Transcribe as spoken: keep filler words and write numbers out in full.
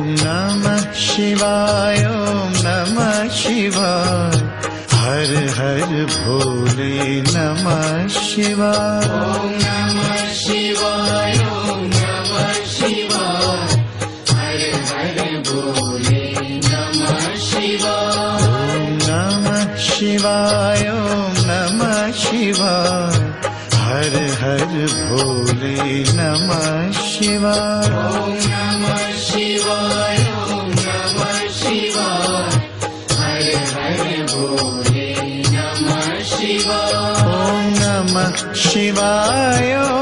नमः शिवाय ओम नमः शिवाय। हर हर भोले नमः शिवाय। ओम नमः शिवाय ओम नमः शिवाय। हर हर भोले नमः शिवाय। ओम नमः शिवाय ओम नमः शिवाय। हर हर भोले नमः शिवाय। ओम नमः शिवाय ओम नमः शिवाय। हर हर भोले नमः शिवाय। ओम नमः शिवाय